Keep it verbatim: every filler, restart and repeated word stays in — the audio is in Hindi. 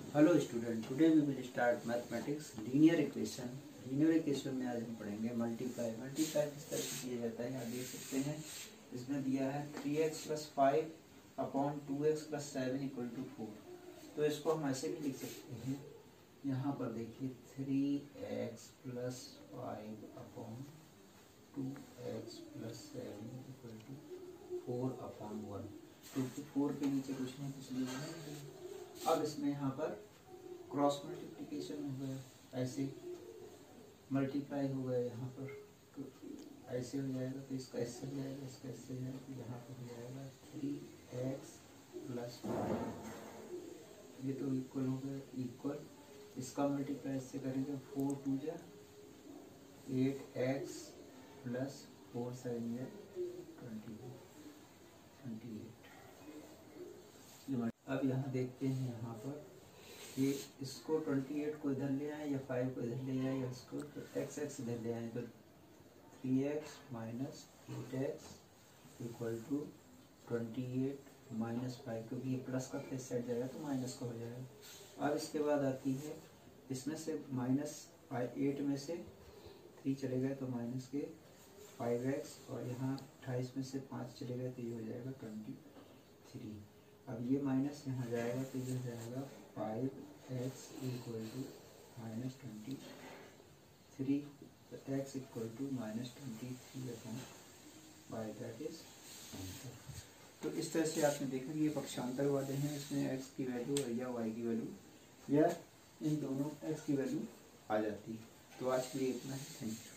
Hello student, today we will start mathematics linear equation. Linear equation में आज हम पढ़ेंगे मल्टीप्लाई। मल्टीप्लाई किस तरह से किया जाता है यहाँ देख सकते हैं। इसमें दिया है three x plus five upon two x plus seven equal to four. तो इसको हम ऐसे भी लिख सकते हैं। यहाँ पर देखिए three x plus five upon two x plus seven equal to four upon one. क्योंकि फोर के नीचे कुछ नहीं कुछ लिखना है। अब इसमें यहाँ पर क्रॉस मल्टीप्लिकेशन हो गया, ऐसे मल्टीप्लाई हो गया यहाँ पर, तो ऐसे हो जाएगा, तो इसका इससे हो जाएगा, इसका इससे हो जाएगा, तो यहाँ पर हो जाएगा थ्री एक्स प्लस फाइव, ये तो इक्वल हो गया इक्वल। इसका मल्टीप्लाई इससे करेंगे फोर टू जा eight x plus four seven जा ट्वेंटी ट्वेंटी एट। अब यहाँ देखते हैं यहाँ पर कि इसको अट्ठाईस को इधर ले आए या फाइव को इधर ले आए या इसको तो एक्स एक्स इधर ले आए, तो three x minus eight x equal to twenty eight minus five, क्योंकि ये प्लस का फेस सेट जाएगा तो माइनस का हो जाएगा। अब इसके बाद आती है इसमें से माइनस फाइव एट में से थ्री चले गए तो माइनस के फाइव एक्स, और यहाँ अट्ठाईस में से पाँच चले गए तो ये हो जाएगा ट्वेंटी थ्री। अब ये माइनस यहाँ जाएगा तो ये हो जाएगा five x equal to minus twenty three, तो x equal to minus twenty three upon by that is answer. तो इस तरह से आपने देखा कि ये पक्षांतर वाले हैं, इसमें एक्स की वैल्यू या वाई की वैल्यू या इन दोनों एक्स की वैल्यू आ जाती है। तो आज के लिए इतना ही, थैंक यू।